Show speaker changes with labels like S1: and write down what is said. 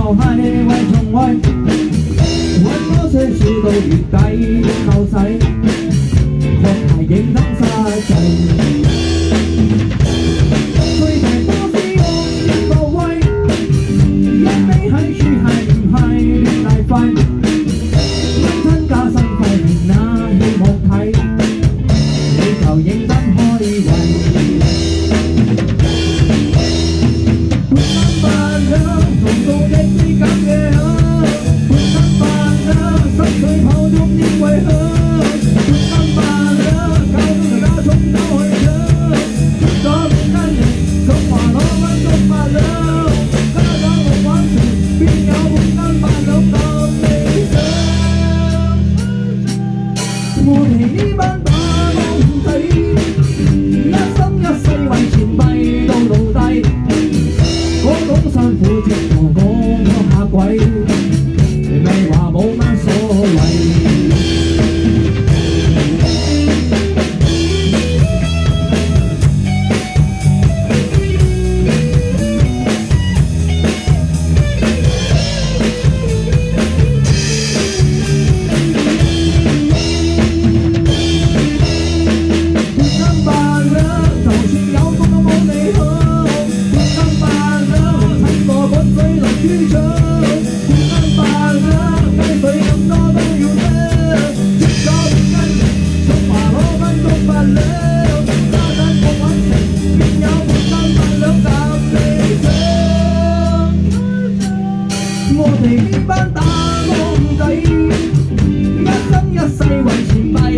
S1: 後係為重愛，揾多些少到月底後使，確係認真實際。最大多希望一個位，一味喺處係唔係亂大費，一親加薪費連那希望睇，你就認真開胃。 我哋呢班打工仔，一生一世為錢幣到奴隸，嗰種辛苦直頭講個嚇鬼，咪話冇乜所謂。 我哋呢班打工仔，一生一世為錢幣。